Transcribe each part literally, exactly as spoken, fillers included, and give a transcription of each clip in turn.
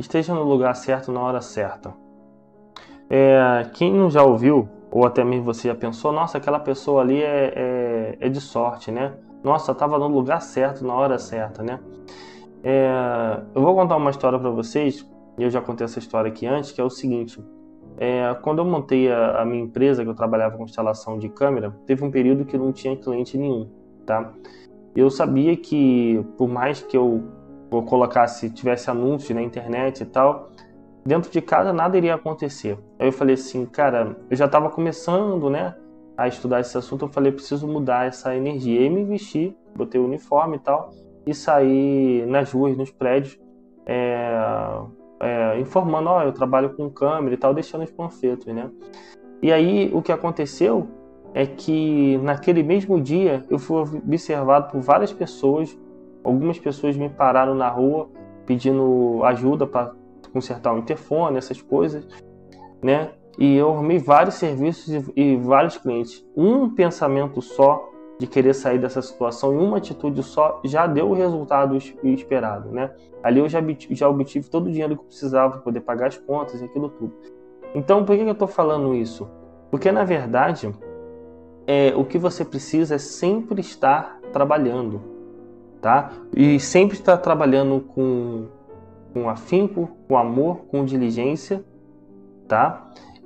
Esteja no lugar certo na hora certa. É, quem não já ouviu, ou até mesmo você já pensou, nossa, aquela pessoa ali é, é, é de sorte, né? Nossa, estava no lugar certo na hora certa, né? É, eu vou contar uma história para vocês, e eu já contei essa história aqui antes, que é o seguinte. É, quando eu montei a, a minha empresa, que eu trabalhava com instalação de câmera, teve um período que não tinha cliente nenhum, tá? Eu sabia que, por mais que eu, eu colocasse, tivesse anúncios na internet e tal, dentro de casa nada iria acontecer. Aí eu falei assim, cara, eu já estava começando, né, a estudar esse assunto, eu falei, preciso mudar essa energia. E aí me vesti, botei o uniforme e tal, e saí nas ruas, nos prédios, é, é, informando, ó, eu trabalho com câmera e tal, deixando os panfletos, né. E aí o que aconteceu é que naquele mesmo dia eu fui observado por várias pessoas. Algumas pessoas me pararam na rua pedindo ajuda para consertar o interfone, essas coisas, né? E eu arrumei vários serviços e, e vários clientes. Um pensamento só de querer sair dessa situação e uma atitude só já deu o resultado esperado, né? Ali eu já, já obtive todo o dinheiro que eu precisava para poder pagar as contas e aquilo tudo. Então, por que eu estou falando isso? Porque, na verdade, é, o que você precisa é sempre estar trabalhando, tá? E sempre estar trabalhando com, com afinco, com amor, com diligência, tá?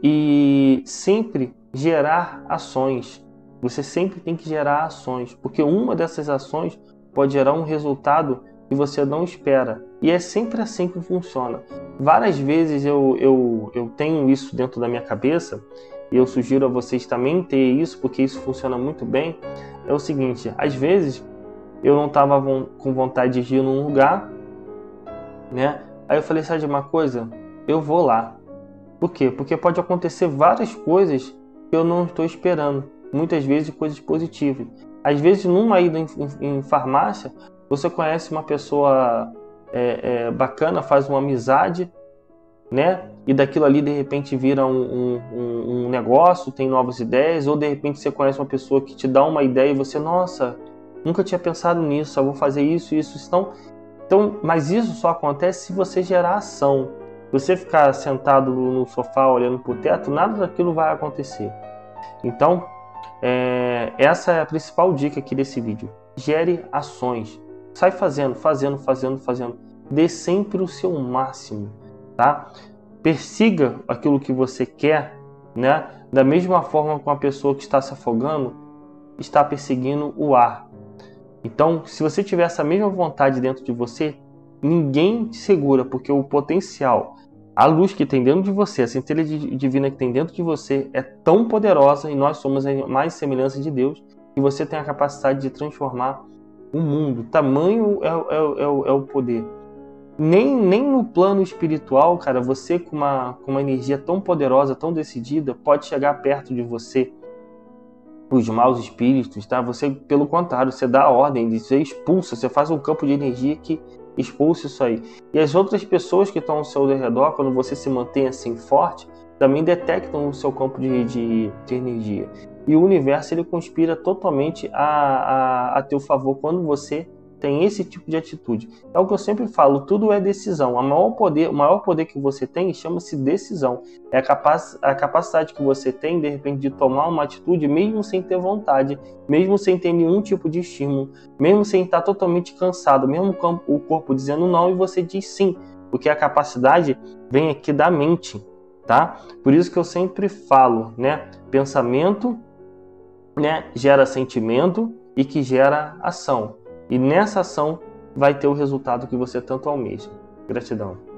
E sempre gerar ações. Você sempre tem que gerar ações, porque uma dessas ações pode gerar um resultado que você não espera. E é sempre assim que funciona. Várias vezes eu, eu, eu tenho isso dentro da minha cabeça, e eu sugiro a vocês também ter isso, porque isso funciona muito bem. É o seguinte, às vezes eu não estava com vontade de ir num lugar, né? Aí eu falei, sabe de uma coisa? Eu vou lá. Por quê? Porque pode acontecer várias coisas que eu não estou esperando. Muitas vezes coisas positivas. Às vezes, numa ida em, em, em farmácia, você conhece uma pessoa é, é, bacana, faz uma amizade, né? E daquilo ali, de repente, vira um, um, um negócio, tem novas ideias. Ou, de repente, você conhece uma pessoa que te dá uma ideia e você, nossa, nunca tinha pensado nisso, eu vou fazer isso, isso, então... Então, mas isso só acontece se você gerar ação. Se você ficar sentado no sofá olhando para o teto, nada daquilo vai acontecer. Então, é, essa é a principal dica aqui desse vídeo. Gere ações. Sai fazendo, fazendo, fazendo, fazendo. Dê sempre o seu máximo, tá? Persiga aquilo que você quer, né? Da mesma forma que uma pessoa que está se afogando está perseguindo o ar. Então, se você tiver essa mesma vontade dentro de você, ninguém te segura, porque o potencial, a luz que tem dentro de você, essa inteligência divina que tem dentro de você é tão poderosa, e nós somos a mais semelhança de Deus, que você tem a capacidade de transformar o mundo. Tamanho é, é, é, é o poder. Nem, nem no plano espiritual, cara, você com uma, com uma energia tão poderosa, tão decidida, pode chegar perto de você os maus espíritos, tá? Você, pelo contrário, você dá a ordem, você expulsa, você faz um campo de energia que expulsa isso aí. E as outras pessoas que estão ao seu redor, quando você se mantém assim forte, também detectam o seu campo de, de, de energia. E o universo, ele conspira totalmente a, a, a teu favor quando você tem esse tipo de atitude. É o que eu sempre falo, tudo é decisão. A maior poder, o maior poder que você tem chama-se decisão. É a, capac, a capacidade que você tem, de repente, de tomar uma atitude mesmo sem ter vontade, mesmo sem ter nenhum tipo de estímulo, mesmo sem estar totalmente cansado, mesmo o corpo dizendo não e você diz sim, porque a capacidade vem aqui da mente, tá? Por isso que eu sempre falo, né? Pensamento, né, gera sentimento e que gera ação. E nessa ação vai ter o resultado que você tanto almeja. Gratidão.